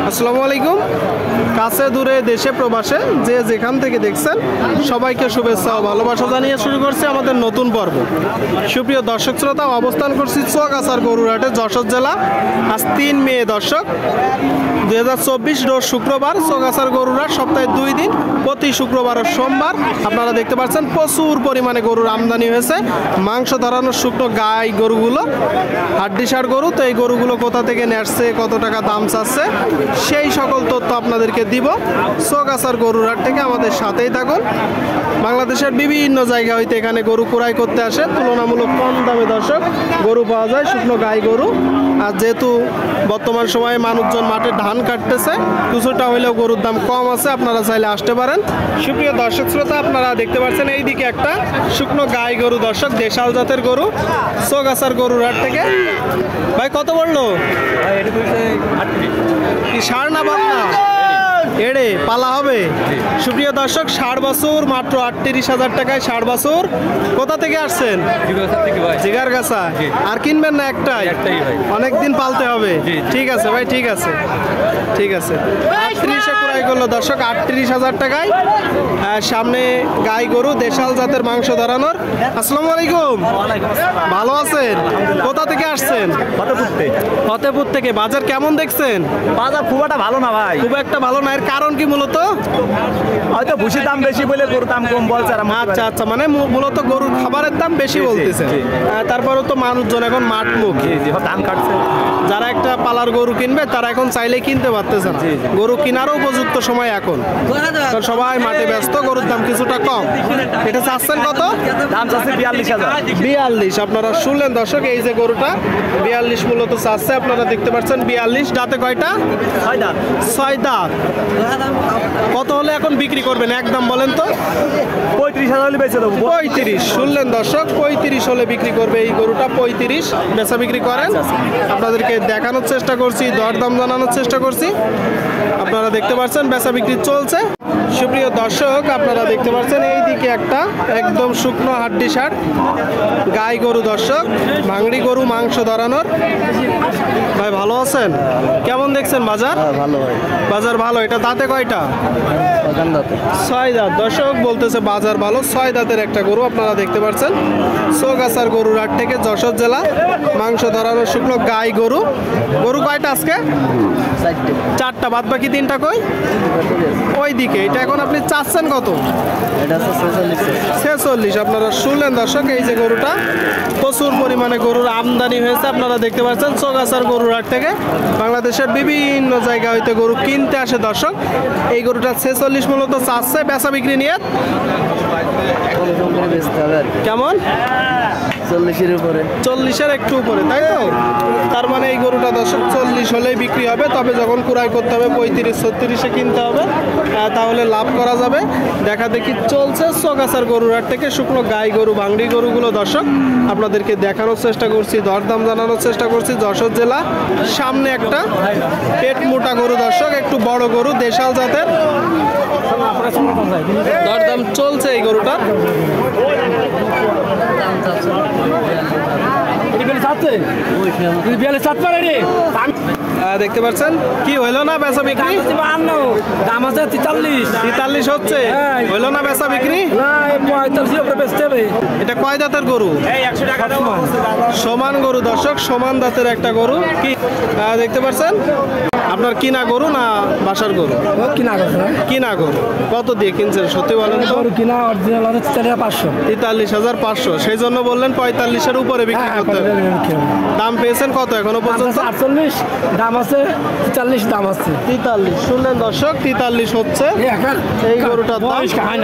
আসসালামু আলাইকুম। কাছে দূরে দেশে প্রবাসে যে যেখান থেকে দেখছেন সবাইকে শুভেচ্ছা ও ভালোবাসা জানিয়ে শুরু করছি আমাদের নতুন পর্ব। সুপ্রিয় দর্শক শ্রোতা, অবস্থান করছি চুয়াগাছার গরুরহাটে, যশোর জেলা। আজ 3 মে দর্শক 2024 রোজ শুক্রবার। চুয়াগাছার গরুরহাট সপ্তাহে 2 দিন, প্রতি শুক্রবার ও সোমবার। আপনারা দেখতে পাচ্ছেন প্রচুর পরিমাণে গরুর আমদানি হয়েছে। মাংস ধরানোর শুকনো গাই গরুগুলো, হাড্ডিসার গরু। তো এই গরুগুলো কোথা থেকে নেসছে, কত টাকা দাম চাচ্ছে, সেই সকল তথ্য আপনাদেরকে দিব চুয়াগাছার গরুরহাট থেকে। আমাদের সাথেই থাকুন। বাংলাদেশের বিভিন্ন জায়গা হইতে এখানে গরু ক্রয় করতে আসে। তুলনামূলক কম দামে দর্শক গরু পাওয়া যায়, শুকনো গাই গরু। আর যেহেতু বর্তমান সময়ে মানুষজন মাঠে ধান কাটতেছে, কিছুটা হইলেও গরুর দাম কম আছে, আপনারা চাইলে আসতে পারেন। সুপ্রিয় দর্শক শ্রোতা, আপনারা দেখতে পাচ্ছেন এইদিকে একটা শুকনো গাই গরু দর্শক, দেশাল জাতের গরু, চুয়াগাছার গরুরহাট থেকে। ভাই কত বললো? কি ষাঁড় না বাদনা? এড়ে পালা হবে। সুপ্রিয় দর্শক, 60 বছর, মাত্র 38,000 টাকায় 60 বছর। কোথা থেকে আসছেন? জিগারগাছা। আর কিনবেন না? একটাই? অনেকদিন পালতে হবে। ঠিক আছে ভাই, ঠিক আছে, ঠিক আছে। 38-এ ক্রয় করলো দর্শক, 38,000 টাকায়। সামনে গাই গরু, দেশাল জাতের, মাংস ধরানোর। আসসালামু আলাইকুম। ভালো আছেন? কোথা থেকে আসছেন? ফতেপুর থেকে। বাজার কেমন দেখছেন? বাজার খুব একটা ভালো না ভাই, খুব একটা ভালো না। এর কারণ কি মূলত? হয়তো ভুসির দাম বেশি বলে গরুর দাম কম বলছে। আচ্ছা আচ্ছা, মানে মূলত গরুর খাবারের দাম বেশি বলতেছে। তারপরেও তো মানুষজন এখন মাঠ মুখ, ধান কাটছে। যারা একটা পালার গরু কিনবে তারা এখন চাইলে কিনতে পারতেছে না। গরু কেনারও উপযুক্ত সময় এখন, সবাই মাঠে ব্যস্ত। গরুর দাম কিছুটা কম। এটা চাচ্ছেন কত? দাম চাচ্ছে 42,000। 42। আপনারা শুনলেন দর্শক, এই যে গরুটা 42 মূলত চাচ্ছে। আপনারা দেখতে পাচ্ছেন 42। দাঁতে কয়টা? 6 দাঁত। 6 দাঁত। কত হলে এখন বিক্রি করবেন? একদম বলেন তো। 35,000 হলে বেচে দেবো। 35। শুনলেন দর্শক, 35 হলে বিক্রি করবে এই গরুটা। 35 বেচা বিক্রি করেন। আপনাদেরকে দেখানোর চেষ্টা করছি, দরদাম জানানোর চেষ্টা করছি। আপনারা দেখতে পাচ্ছেন বেচা বিক্রি চলছে। সুপ্রিয় দর্শক, আপনারা দেখতে পাচ্ছেন এইদিকে একটা একদম শুকনো হাড্ডিসার গাই গরু দর্শক, ভাঙড়ি গরু, মাংস ধরানোর। ভাই ভালো আছেন? কেমন দেখছেন বাজার? ভালো ভাই, বাজার ভালো। এটা দাঁতে কয়টা? 6 দাঁত। দর্শক বলতেছে বাজার ভালো। 6 দাঁতের একটা গরু আপনারা দেখতে পাচ্ছেন। চুয়াগাছার গরুরহাট থেকে, যশোর জেলা। মাংস ধরানোর শুকনো গাই গরু। গরু কয়টা আজকে? 4টা। বাদ বাকি 3টা কই? ওই দিকে। এটা এখন আপনি চাচ্ছেন কত? 46। আপনারা শুনলেন দর্শক, এই যে গরুটা, প্রচুর পরিমাণে গরুর আমদানি হয়েছে। আপনারা দেখতে পাচ্ছেন চুয়াগাছার গরুরহাট থেকে বাংলাদেশের বিভিন্ন জায়গা হইতে গরু কিনতে আসে দর্শক। এই গরুটা 46 মূলত চাচ্ছে। বেচা বিক্রি নিয়ে কেমন? 40-এর উপরে। 40-এর একটু উপরে, তাই তো? তার মানে এই গরুটা দর্শক 40 হলেই বিক্রি হবে। তবে যখন ক্রয় করতে হবে 35-36-এ কিনতে হবে, তাহলে লাভ করা যাবে। দেখা দেখি চলছে চুয়াগাছার গরুরহাট থেকে শুকনো গাই গরু, ভাঙড়ি গরুগুলো দর্শক আপনাদেরকে দেখানোর চেষ্টা করছি, দরদাম জানানোর চেষ্টা করছি। যশোর জেলা। সামনে একটা পেট মোটা গরু দর্শক, একটু বড় গরু, দেশাল জাতের। দরদাম চলছে এই গরুটার। দেখতে পাচ্ছেন কি হইলো না বেচা বিক্রি? দাম আছে 43 হচ্ছে। হইলো না বেচা বিক্রি? এটা কয় দাঁতের গরু? সমান গরু দর্শক, সমান দাঁতের একটা গরু। কি দেখতে পাচ্ছেন? আপনার কিনা গরু না বাসার গরু? কিনা গরু। কত দিয়ে কিনছেন সত্যি বলেন তো? কিনা অরিজিনাল আছে 43,500। সেই জন্য বললেন 45-এর উপরে বিক্রি করতে হবে। দাম পেয়েছেন কত এখনো পর্যন্ত? 48 দাম আছে, 43 দাম আছে। 43 শুনলেন দর্শক, 43 হচ্ছে এই গরুটার দাম।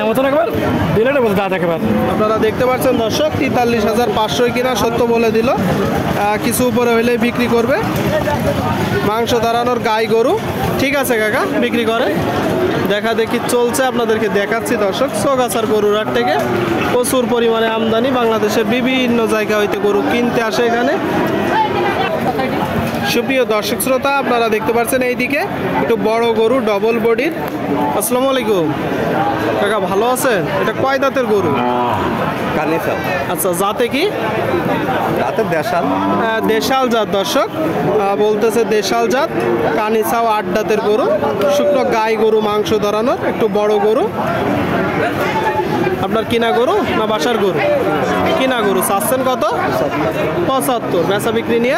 আপনারা দেখতে পাচ্ছেন দর্শক, 43,500 কিনা সত্য বলে দিল। কিছু উপরে হইলেই বিক্রি করবে। মাংস ধরানোর গাই গরু। ঠিক আছে কাকা, বিক্রি করে। দেখা দেখি চলছে, আপনাদেরকে দেখাচ্ছি দর্শক। চুয়াগাছার গরুরহাট থেকে প্রচুর পরিমাণে আমদানি। বাংলাদেশের বিভিন্ন জায়গা হইতে গরু কিনতে আসে এখানে। সুপ্রিয় দর্শক শ্রোতা, আপনারা দেখতে পাচ্ছেন এইদিকে একটু বড় গরু, ডবল বডির। আসসালামু আলাইকুম কাকা, ভালো আছেন? এটা কয় দাঁতের গরু? কানিসাল আচ্ছা, জাতে কি? রাতে দেশাল দেশাল জাত দর্শক, বলতেছে দেশাল জাত। কানিসাও 8 দাঁতের গরু, শুকনো গাই গরু, মাংস ধরানোর একটু বড় গরু। আপনার কিনা গরু না বাসার গরু? কিনা গরু। চাচ্ছেন কত? 75। বেচা বিক্রি নিয়ে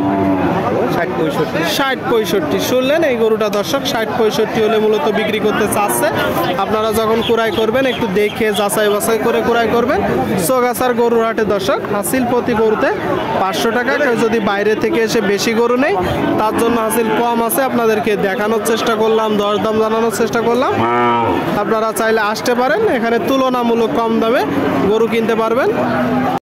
60-65 শুনলেন এই গরুটা দর্শক, 60-65 হলে মূলত বিক্রি করতে চাচ্ছে। আপনারা যখন ক্রয় করবেন একটু দেখে যাচাই বাছাই করে ক্রয় করবেন। চৌগাছার গরুর হাটে দর্শক হাসিল প্রতি গরুতে 500 টাকা। কেউ যদি বাইরে থেকে এসে বেশি গরু নেই তার জন্য হাসিল কম আছে, আপনাদেরকে দেখানোর চেষ্টা করলাম, দরদাম জানানোর চেষ্টা করলাম। আপনারা চাইলে আসতে পারেন, এখানে তুলনামূলক কম দামে গরু কিনতে পারবেন।